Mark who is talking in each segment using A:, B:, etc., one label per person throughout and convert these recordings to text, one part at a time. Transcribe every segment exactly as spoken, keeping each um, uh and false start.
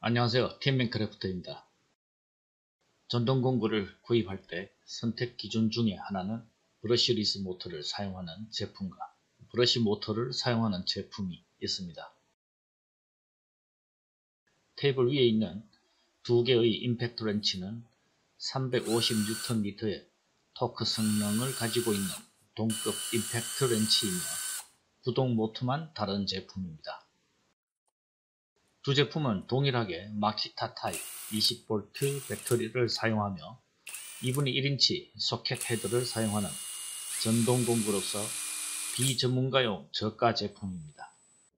A: 안녕하세요. 팀맨크래프트입니다. 전동공구를 구입할 때 선택 기준 중에 하나는 브러시리스 모터를 사용하는 제품과 브러시 모터를 사용하는 제품이 있습니다. 테이블 위에 있는 두 개의 임팩트 렌치는 삼백오십 뉴턴 미터의 토크 성능을 가지고 있는 동급 임팩트 렌치이며 구동 모터만 다른 제품입니다. 두 제품은 동일하게 마키타 타입 이십 볼트 배터리를 사용하며 이분의 일 인치 소켓 헤드를 사용하는 전동공구로서 비전문가용 저가 제품입니다.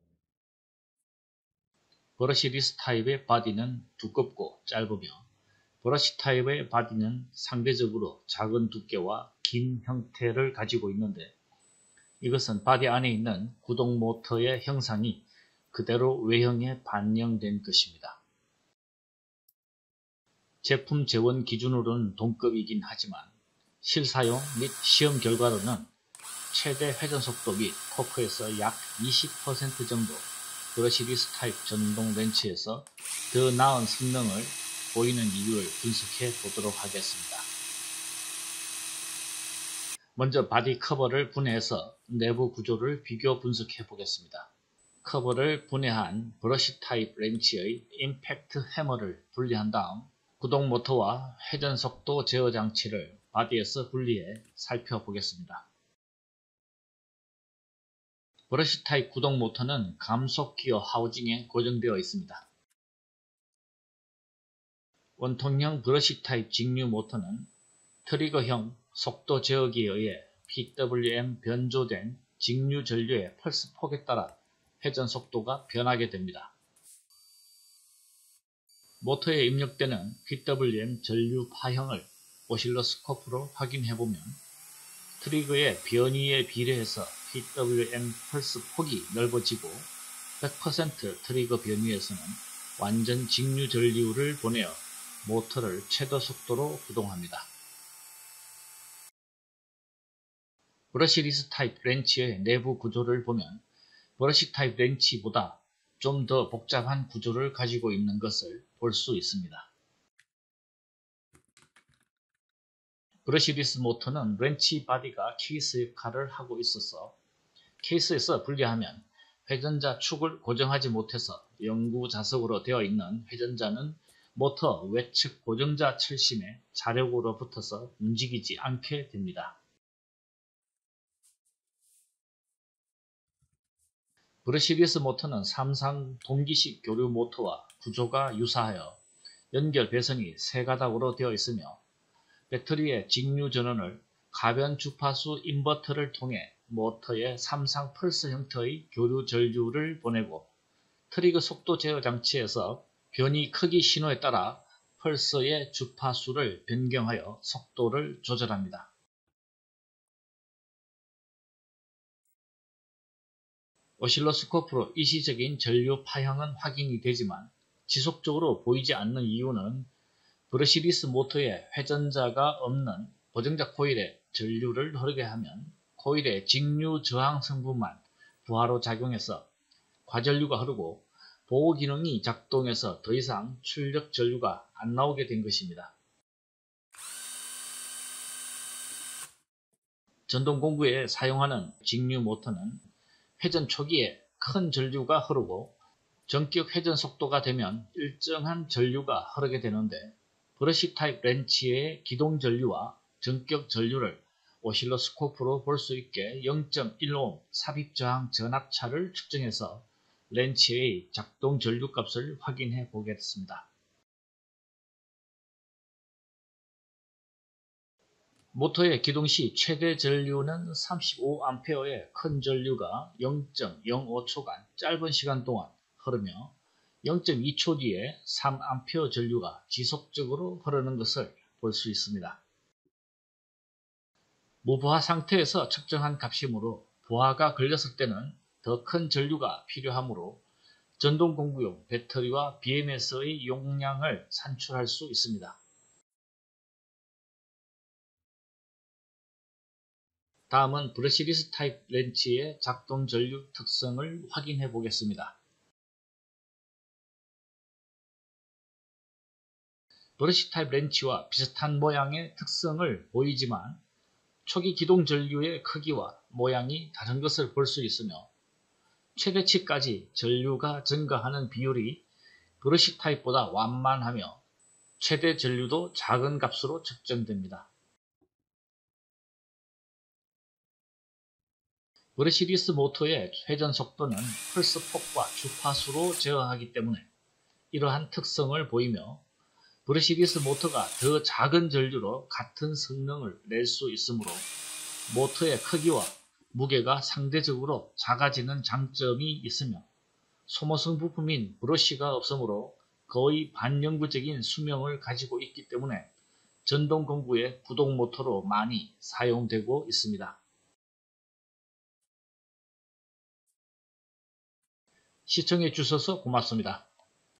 A: 브러시리스 타입의 바디는 두껍고 짧으며 브러시 타입의 바디는 상대적으로 작은 두께와 긴 형태를 가지고 있는데 이것은 바디 안에 있는 구동 모터의 형상이 그대로 외형에 반영된 것입니다. 제품 재원 기준으로는 동급이긴 하지만 실사용 및 시험 결과로는 최대 회전속도 및 토크에서 약 이십 퍼센트 정도 브러시리스 타입 전동 렌치에서 더 나은 성능을 보이는 이유를 분석해 보도록 하겠습니다. 먼저 바디 커버를 분해해서 내부 구조를 비교 분석해 보겠습니다. 커버를 분해한 브러시 타입 렌치의 임팩트 해머를 분리한 다음 구동 모터와 회전 속도 제어 장치를 바디에서 분리해 살펴보겠습니다. 브러시 타입 구동 모터는 감속 기어 하우징에 고정되어 있습니다. 원통형 브러시 타입 직류 모터는 트리거형 속도 제어기에 의해 피더블유엠 변조된 직류 전류의 펄스 폭에 따라 회전 속도가 변하게 됩니다. 모터에 입력되는 피더블유엠 전류 파형을 오실로스코프로 확인해보면 트리거의 변이에 비례해서 피더블유엠 펄스 폭이 넓어지고 백 퍼센트 트리거 변이에서는 완전 직류 전류를 보내어 모터를 최대 속도로 구동합니다. 브러시리스 타입 렌치의 내부 구조를 보면 브러시 타입 렌치보다 좀 더 복잡한 구조를 가지고 있는 것을 볼 수 있습니다. 브러시리스 모터는 렌치 바디가 케이스 역할을 하고 있어서 케이스에서 분리하면 회전자 축을 고정하지 못해서 영구 자석으로 되어 있는 회전자는 모터 외측 고정자 철심에 자력으로 붙어서 움직이지 않게 됩니다. 브러시리스 모터는 삼상 동기식 교류 모터와 구조가 유사하여 연결 배선이 세 가닥으로 되어 있으며 배터리의 직류 전원을 가변 주파수 인버터를 통해 모터의 삼상 펄스 형태의 교류 전류를 보내고 트리거 속도 제어 장치에서 변이 크기 신호에 따라 펄스의 주파수를 변경하여 속도를 조절합니다. 오실로스코프로 일시적인 전류 파형은 확인이 되지만 지속적으로 보이지 않는 이유는 브러시리스 모터에 회전자가 없는 고정자 코일에 전류를 흐르게 하면 코일의 직류 저항 성분만 부하로 작용해서 과전류가 흐르고 보호 기능이 작동해서 더 이상 출력 전류가 안 나오게 된 것입니다. 전동공구에 사용하는 직류 모터는 회전 초기에 큰 전류가 흐르고 전격 회전 속도가 되면 일정한 전류가 흐르게 되는데 브러시 타입 렌치의 기동 전류와 전격 전류를 오실로스코프로 볼 수 있게 영 점 일 옴 삽입 저항 전압차를 측정해서 렌치의 작동 전류 값을 확인해 보겠습니다. 모터의 기동 시 최대 전류는 삼십오 암페어의 큰 전류가 영 점 영오 초간 짧은 시간 동안 흐르며 영 점 이 초 뒤에 삼 암페어 전류가 지속적으로 흐르는 것을 볼 수 있습니다. 무부하 상태에서 측정한 값이므로 부하가 걸렸을 때는 더 큰 전류가 필요하므로 전동공구용 배터리와 비엠에스의 용량을 산출할 수 있습니다. 다음은 브러시리스 타입 렌치의 작동 전류 특성을 확인해 보겠습니다. 브러쉬 타입 렌치와 비슷한 모양의 특성을 보이지만 초기 기동 전류의 크기와 모양이 다른 것을 볼 수 있으며 최대치까지 전류가 증가하는 비율이 브러쉬 타입보다 완만하며 최대 전류도 작은 값으로 측정됩니다. 브러시리스 모터의 회전 속도는 펄스폭과 주파수로 제어하기 때문에 이러한 특성을 보이며 브러시리스 모터가 더 작은 전류로 같은 성능을 낼 수 있으므로 모터의 크기와 무게가 상대적으로 작아지는 장점이 있으며 소모성 부품인 브러쉬가 없으므로 거의 반영구적인 수명을 가지고 있기 때문에 전동 공구의 구동 모터로 많이 사용되고 있습니다. 시청해 주셔서 고맙습니다.